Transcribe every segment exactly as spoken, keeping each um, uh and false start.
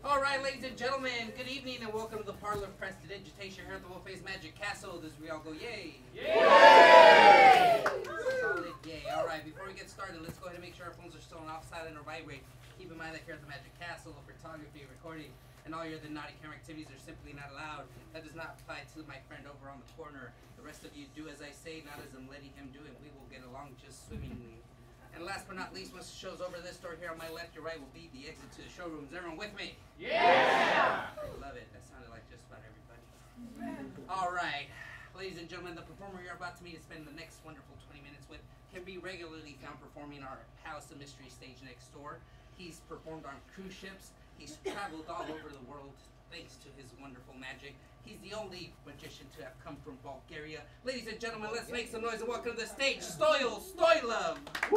All right, ladies and gentlemen, good evening and welcome to the Parlor of Prestidigitation here at the Wolf-Face Magic Castle. This is we all go yay. Yay! Solid yay. All right, before we get started, let's go ahead and make sure our phones are still on off silent or vibrate. Keep in mind that here at the Magic Castle, photography, recording, and all your other naughty camera activities are simply not allowed. That does not apply to my friend over on the corner. The rest of you do as I say, not as I'm letting him do it. We will get along just swimmingly. And last but not least, once the show's over, this door here on my left or right will be the exit to the showroom. Is everyone with me? Yeah! I love it. That sounded like just about everybody. All right. Ladies and gentlemen, the performer you're about to meet and spend the next wonderful twenty minutes with can be regularly found performing our Palace of Mystery stage next door. He's performed on cruise ships. He's traveled all over the world thanks to his wonderful magic. He's the only magician to have come from Bulgaria. Ladies and gentlemen, let's make some noise and welcome to the stage, Stoil, Stoilov.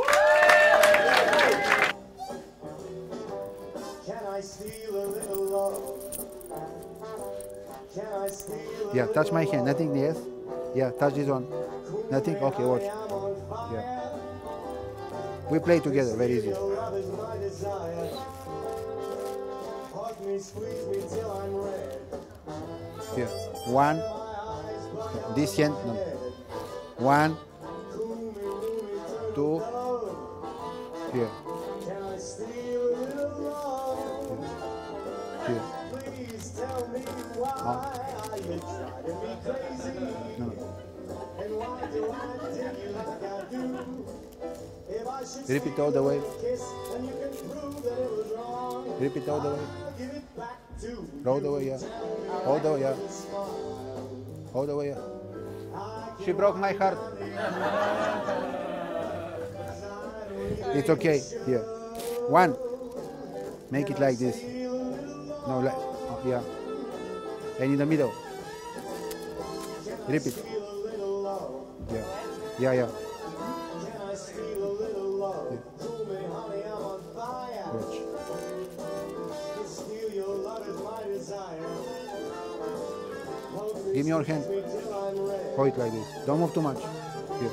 Can I steal a little love? Can I steal a Yeah, touch my hand, nothing, yes? Yeah, touch this one. Nothing? Okay, watch. Yeah. We play together, very easy. Here, one, this hand, no. One, two, here, here, oh. No. Repeat all the way. Repeat all the way. All the way, yeah. All the way, yeah. All the way, yeah. She broke my heart. It's okay. Here. One. Make it like this. No, like, oh, yeah. And in the middle. Repeat. Yeah. Yeah, yeah. Watch. Give me your hand. Hold it like this. Don't move too much. Here.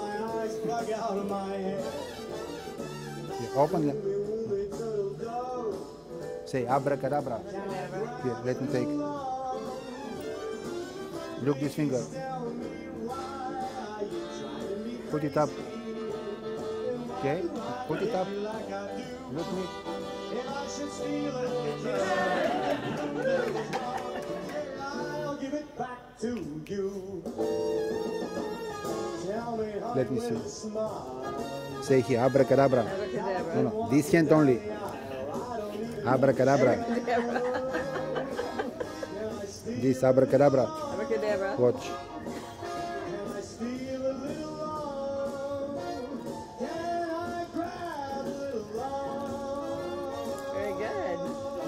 Here. Open it. Say abracadabra. Here, let me take. Look this finger. Put it up. Okay? Put it up. Look me. Let me see. Say here, abracadabra. Abracadabra. No, no, this hand only. Abracadabra. This abracadabra. Abracadabra. Watch. Very good.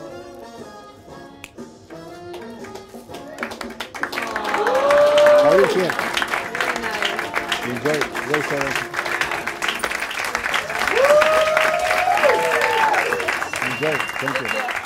How you feel? Very nice. Enjoy. Enjoy, Sarah. Enjoy. Thank you.